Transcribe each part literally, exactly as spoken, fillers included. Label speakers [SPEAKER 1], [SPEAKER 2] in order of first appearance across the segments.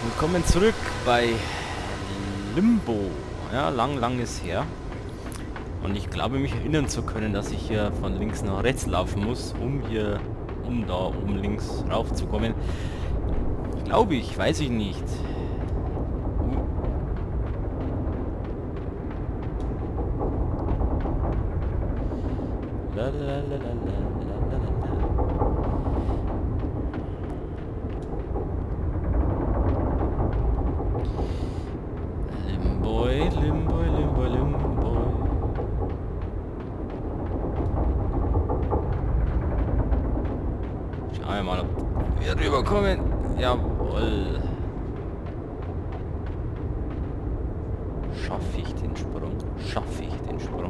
[SPEAKER 1] Willkommen zurück bei Limbo. Ja, lang, lang ist her. Und ich glaube, mich erinnern zu können, dass ich hier von links nach rechts laufen muss, um hier, um da oben links raufzukommen. Glaube ich, weiß ich nicht. Uh. Lalalala. Limboy, Limboy, Limboy, Limboy. Schauen wir mal, ob wir rüberkommen. Jawohl. Schaffe ich den Sprung? Schaffe ich den Sprung?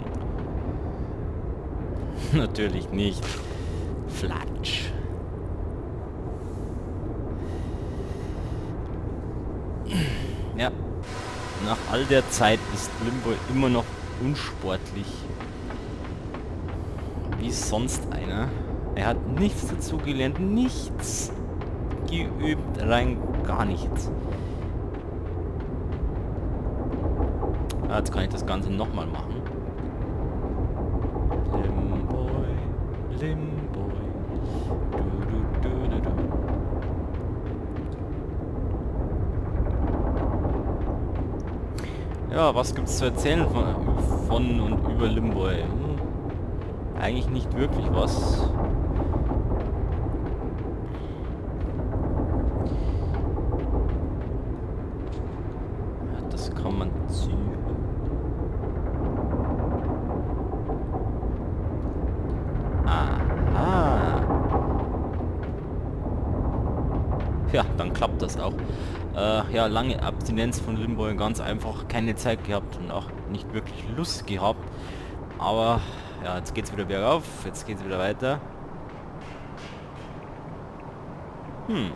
[SPEAKER 1] Natürlich nicht. Flatsch. Ja. Nach all der Zeit ist Limbo immer noch unsportlich. Wie sonst einer. Er hat nichts dazu gelernt, nichts geübt, rein gar nichts. Ah, jetzt kann ich das Ganze nochmal machen. Limboy, Limboy. Du, du, du, du, du. Ja, was gibt's zu erzählen von, von und über Limboy? Hm, eigentlich nicht wirklich was. Das kann man ziehen. Aha. Ja, dann klappt das auch. Äh, ja, lange Abstinenz von Limboy, ganz einfach keine Zeit gehabt und auch nicht wirklich Lust gehabt. Aber ja, jetzt geht's wieder bergauf, jetzt geht's wieder weiter. Hm.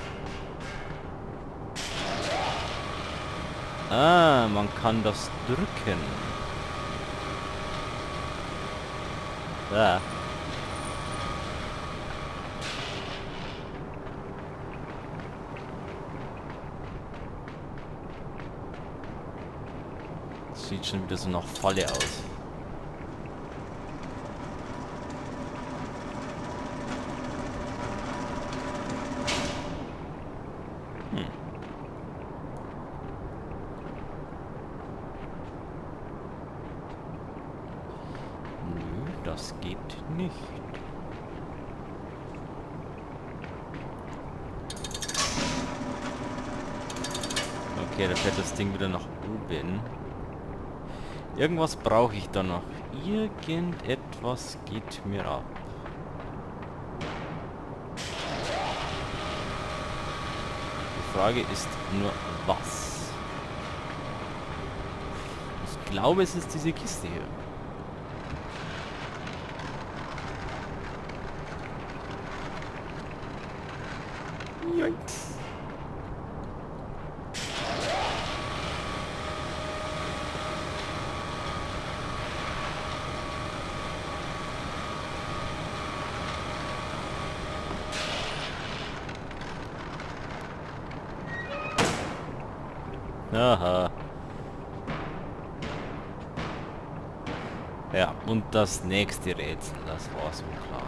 [SPEAKER 1] Ah, man kann das drücken. Da. Sieht schon wieder so nach Falle aus. Hm. Nö, das geht nicht. Okay, da fährt das Ding wieder nach oben. Irgendwas brauche ich da noch. Irgendetwas geht mir ab. Die Frage ist nur, was? Ich glaube, es ist diese Kiste hier. Yikes. Aha. Ja, und das nächste Rätsel, das war so klar.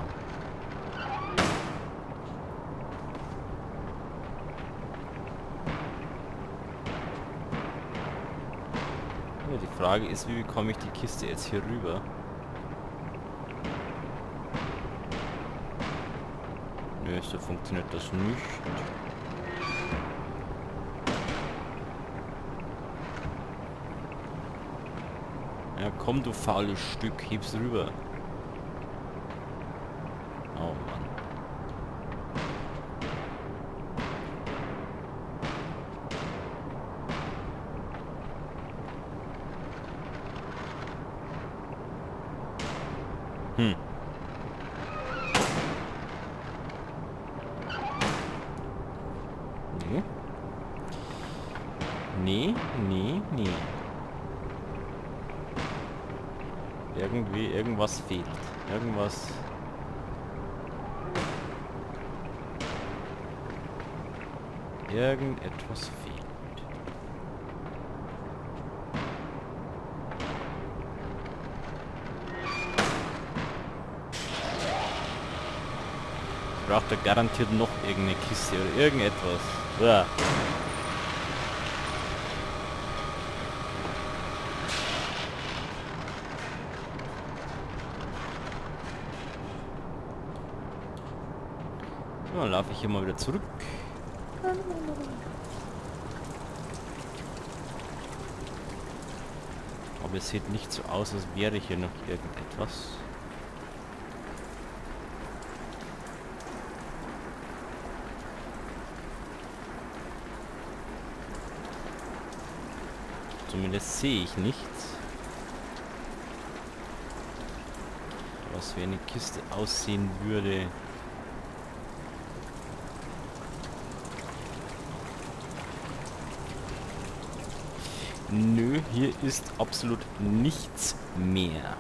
[SPEAKER 1] Ja, die Frage ist, wie bekomme ich die Kiste jetzt hier rüber? Nö, so funktioniert das nicht. Ja, komm, du faules Stück, heb's rüber. Oh Mann. Hm. Nee. Nee, nee, nee. Irgendwie, irgendwas fehlt. Irgendwas. irgendetwas fehlt. Braucht er garantiert noch irgendeine Kiste oder irgendetwas. Ja. So, dann laufe ich hier mal wieder zurück. Aber es sieht nicht so aus, als wäre hier noch irgendetwas. Zumindest sehe ich nichts. Was wie eine Kiste aussehen würde. Nö, hier ist absolut nichts mehr.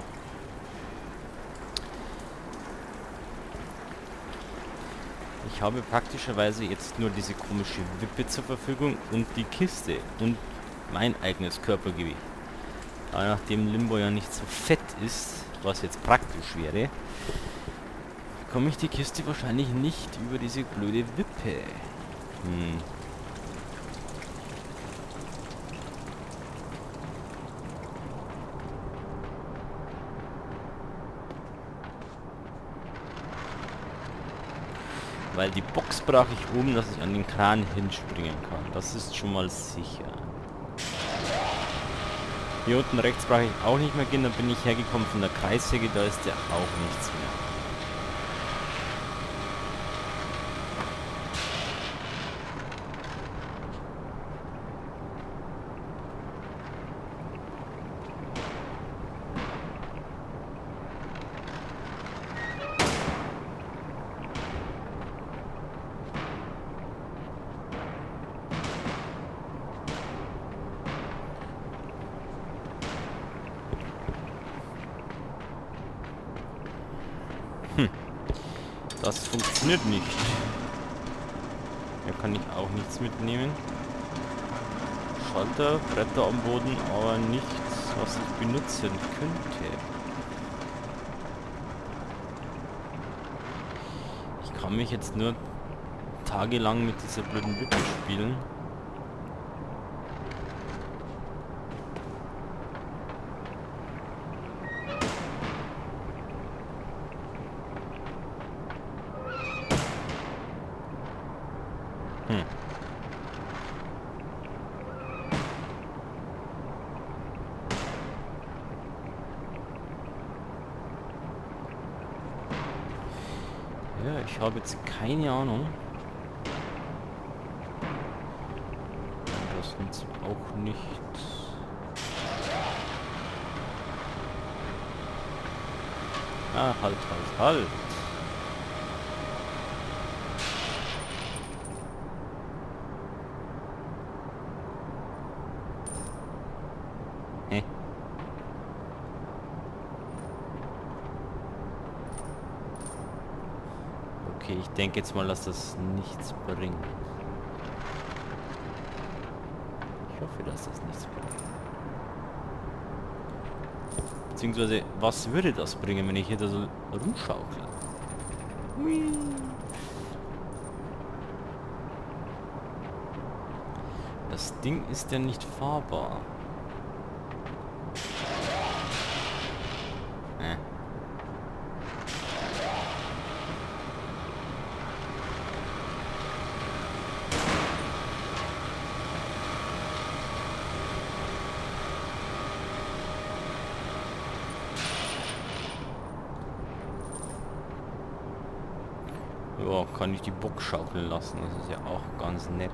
[SPEAKER 1] Ich habe praktischerweise jetzt nur diese komische Wippe zur Verfügung und die Kiste und mein eigenes Körpergewicht. Aber nachdem Limbo ja nicht so fett ist, was jetzt praktisch wäre, komme ich die Kiste wahrscheinlich nicht über diese blöde Wippe. Hm. Weil die Box brauche ich oben, dass ich an den Kran hinspringen kann. Das ist schon mal sicher. Hier unten rechts brauche ich auch nicht mehr gehen, da bin ich hergekommen von der Kreissäge, da ist ja auch nichts mehr. Hm. Das funktioniert nicht. Hier kann ich auch nichts mitnehmen. Schalter, Bretter am Boden, aber nichts, was ich benutzen könnte. Ich kann mich jetzt nur tagelang mit dieser blöden Wippe spielen. Hm. Ja, ich habe jetzt keine Ahnung. Das nützt auch nicht. Ah, halt, halt, halt. Hä? Okay, ich denke jetzt mal, dass das nichts bringt. Ich hoffe, dass das nichts bringt. Beziehungsweise, was würde das bringen, wenn ich hier da so rumschaukle? Hui. Das Ding ist ja nicht fahrbar. Äh. Ja, kann ich die Box schaukeln lassen, das ist ja auch ganz nett.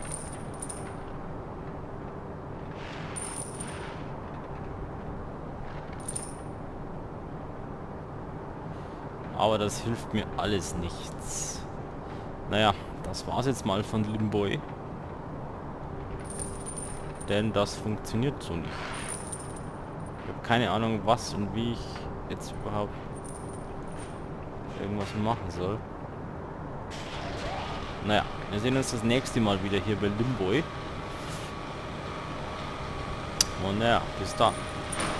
[SPEAKER 1] Aber das hilft mir alles nichts. Naja, das war's jetzt mal von Limboy. Denn das funktioniert so nicht. Ich habe keine Ahnung, was und wie ich jetzt überhaupt irgendwas machen soll. naja, wir sehen uns das nächste Mal wieder hier bei Limboy. Und naja, bis dann.